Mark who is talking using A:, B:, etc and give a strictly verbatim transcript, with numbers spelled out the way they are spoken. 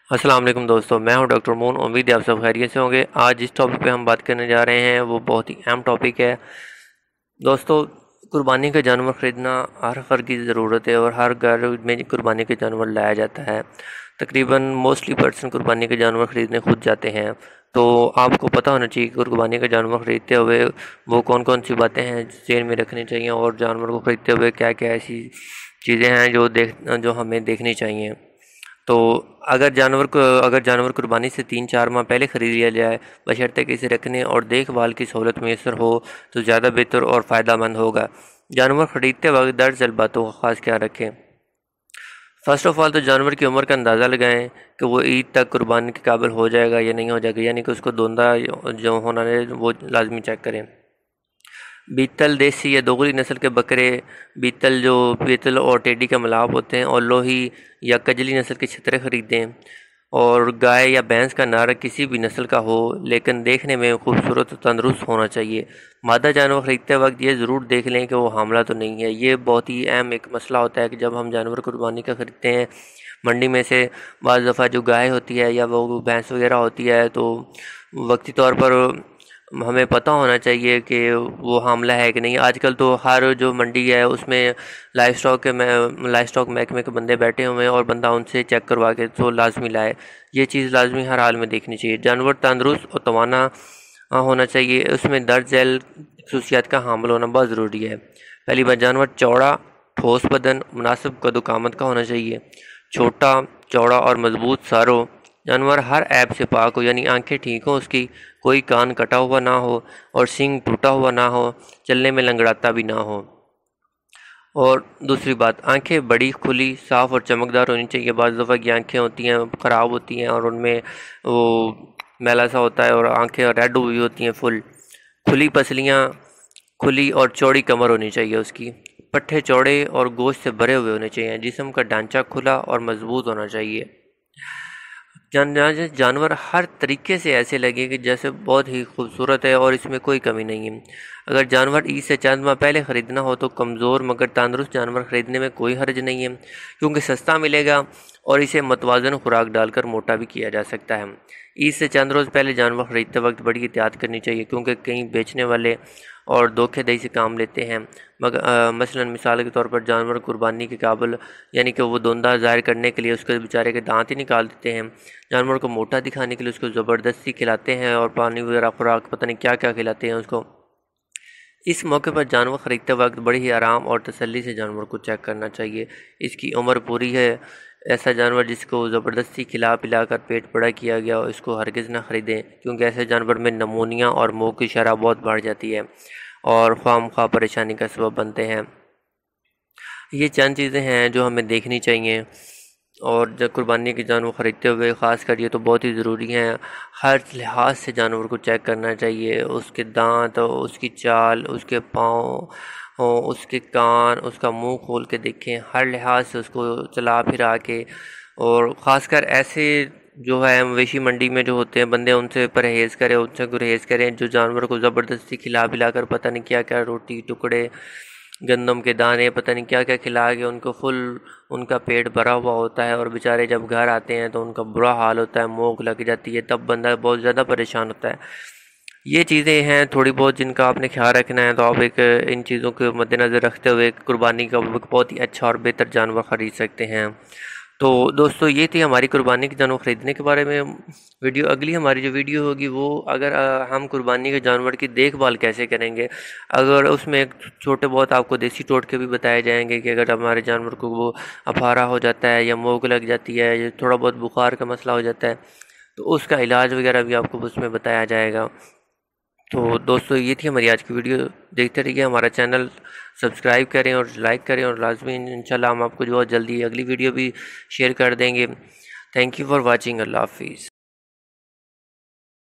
A: السلام علیکم دوستو، میں ہوں ڈاکٹر مون۔ امید ہے آپ سب خیریت سے ہوں گے۔ آج جس ٹاپک پہ ہم بات کرنے جا رہے ہیں وہ بہت ہی اہم ٹاپک ہے دوستو۔ قربانی کا جانور خریدنا ہر فرد کی ضرورت ہے اور ہر گھر میں قربانی کا جانور لایا جاتا ہے۔ تقریباً موسٹلی پرسن قربانی کے جانور خریدنے خود جاتے ہیں، تو آپ کو پتہ ہونا چاہیے کہ قربانی کا جانور خریدتے ہوئے وہ کون کون سی باتیں ہیں ذہن میں رکھنی چاہیے، اور جانور کو خریدتے ہوئے کیا کیا ایسی چیزیں ہیں جو دیکھ جو ہمیں دیکھنی چاہیے۔ تو اگر جانور کو اگر جانور قربانی سے تین چار ماہ پہلے خرید لیا جائے، بشرطے کہ اسے رکھنے اور دیکھ بھال کی سہولت میسر ہو تو زیادہ بہتر اور فائدہ مند ہوگا۔ جانور خریدتے وقت درج ذیل باتوں کا خاص خیال رکھیں۔ فرسٹ آف آل تو جانور کی عمر کا اندازہ لگائیں کہ وہ عید تک قربانی کے قابل ہو جائے گا یا نہیں ہو جائے گا، یعنی کہ اس کو دوندہ جو ہونا ہے وہ لازمی چیک کریں۔ بیتل دیسی یا دوغلی نسل کے بکرے، بیتل جو بیتل اور ٹیڈی کا ملاپ ہوتے ہیں، اور لوہی یا کجلی نسل کے چھترے خریدیں۔ اور گائے یا بھینس کا نر کسی بھی نسل کا ہو لیکن دیکھنے میں خوبصورت و تندرست ہونا چاہیے۔ مادہ جانور خریدتے وقت یہ ضرور دیکھ لیں کہ وہ حاملہ تو نہیں ہے۔ یہ بہت ہی اہم ایک مسئلہ ہوتا ہے کہ جب ہم جانور قربانی کا خریدتے ہیں منڈی میں سے، بعض دفعہ جو گائے ہوتی ہے یا وہ بھینس وغیرہ ہوتی ہے تو وقتی طور پر ہمیں پتہ ہونا چاہیے کہ وہ حاملہ ہے کہ نہیں۔ آج کل تو ہر جو منڈی ہے اس میں لائف سٹاک کے میں لائف سٹاک محکمے کے بندے بیٹھے ہوئے ہیں اور بندہ ان سے چیک کروا کے تو لازمی لائے۔ یہ چیز لازمی ہر حال میں دیکھنی چاہیے۔ جانور تندرست اور توانا ہونا چاہیے، اس میں درج ذیل خصوصیات کا حامل ہونا بہت ضروری ہے۔ پہلی بات، جانور چوڑا ٹھوس بدن مناسب قد و قامت کا ہونا چاہیے، چھوٹا چوڑا اور مضبوط سر ہو، جانور ہر عیب سے پاک ہو، یعنی آنکھیں ٹھیک ہوں اس کی، کوئی کان کٹا ہوا نہ ہو اور سینگ ٹوٹا ہوا نہ ہو، چلنے میں لنگڑاتا بھی نہ ہو۔ اور دوسری بات، آنکھیں بڑی کھلی صاف اور چمکدار ہونی چاہیے۔ بعض دفعہ کی آنکھیں ہوتی ہیں خراب ہوتی ہیں اور ان میں وہ میلا سا ہوتا ہے اور آنکھیں ریڈ ہوئی ہوتی ہیں فل۔ کھلی پسلیاں، کھلی اور چوڑی کمر ہونی چاہیے اس کی، پٹھے چوڑے اور گوشت سے بھرے ہوئے ہونے چاہیے، جسم کا ڈھانچہ کھلا اور مضبوط ہونا چاہیے۔ جانور ہر طریقے سے ایسے لگے کہ جیسے بہت ہی خوبصورت ہے اور اس میں کوئی کمی نہیں ہے۔ اگر جانور عید سے چند ماہ پہلے خریدنا ہو تو کمزور مگر تندرست جانور خریدنے میں کوئی حرج نہیں ہے، کیونکہ سستا ملے گا اور اسے متوازن خوراک ڈال کر موٹا بھی کیا جا سکتا ہے۔ عید سے چند روز پہلے جانور خریدتے وقت بڑی احتیاط کرنی چاہیے، کیونکہ کئی بیچنے والے اور دھوکے دہی سے کام لیتے ہیں۔ مگر مثلاً مثال کے طور پر جانور قربانی کے قابل یعنی کہ وہ دوندہ ظاہر کرنے کے لیے اس کے بیچارے کے دانت ہی نکال دیتے ہیں، جانور کو موٹا دکھانے کے لیے اس کو زبردستی کھلاتے ہیں اور پانی وغیرہ خوراک پتہ نہیں کیا کیا کھلاتے ہیں اس کو۔ اس موقع پر جانور خریدتے وقت بڑی ہی آرام اور تسلی سے جانور کو چیک کرنا چاہیے۔ اس کی عمر پوری ہے۔ ایسا جانور جس کو زبردستی کھلا پلا کر پیٹ بڑا کیا گیا ہو اس کو ہرگز نہ خریدیں، کیونکہ ایسے جانور میں نمونیا اور منہ کی شرح بہت بڑھ جاتی ہے اور خواہ مخواہ پریشانی کا سبب بنتے ہیں۔ یہ چند چیزیں ہیں جو ہمیں دیکھنی چاہیے، اور جب قربانی کے جانور خریدتے ہوئے خاص کر یہ تو بہت ہی ضروری ہیں، ہر لحاظ سے جانور کو چیک کرنا چاہیے، اس کے دانت، اس کی چال، اس کے پاؤں، اس کے کان، اس کا منہ کھول کے دیکھیں، ہر لحاظ سے اس کو چلا پھرا کے۔ اور خاص کر ایسے جو ہے مویشی منڈی میں جو ہوتے ہیں بندے، ان سے پرہیز کریں ان سے گریز کریں جو جانور کو زبردستی کھلا پلا کر پتہ نہیں کیا کیا روٹی ٹکڑے، گندم کے دانے، پتہ نہیں کیا کیا کھلا کے ان کو فل ان کا پیٹ بھرا ہوا ہوتا ہے، اور بیچارے جب گھر آتے ہیں تو ان کا برا حال ہوتا ہے، موک لگ جاتی ہے، تب بندہ بہت زیادہ پریشان ہوتا ہے۔ یہ چیزیں ہیں تھوڑی بہت جن کا آپ نے خیال رکھنا ہے، تو آپ ایک ان چیزوں کو مد نظر رکھتے ہوئے قربانی کا بہت ہی اچھا اور بہتر جانور خرید سکتے ہیں۔ تو دوستو یہ تھی ہماری قربانی کے جانور خریدنے کے بارے میں ویڈیو۔ اگلی ہماری جو ویڈیو ہوگی وہ اگر ہم قربانی کے جانور کی دیکھ بھال کیسے کریں گے، اگر اس میں ایک چھوٹے بہت آپ کو دیسی ٹوٹکے بھی بتائے جائیں گے کہ اگر ہمارے جانور کو وہ افارہ ہو جاتا ہے یا موک لگ جاتی ہے یا تھوڑا بہت بخار کا مسئلہ ہو جاتا ہے تو اس کا علاج وغیرہ بھی آپ کو اس میں بتایا جائے گا۔ تو دوستو یہ تھی ہماری آج کی ویڈیو، دیکھتے رہیے ہمارا چینل، سبسکرائب کریں اور لائک کریں، اور لازمی انشاءاللہ ہم آپ کو جو جلدی اگلی ویڈیو بھی شیئر کر دیں گے۔ Thank you for watching. اللہ حافظ۔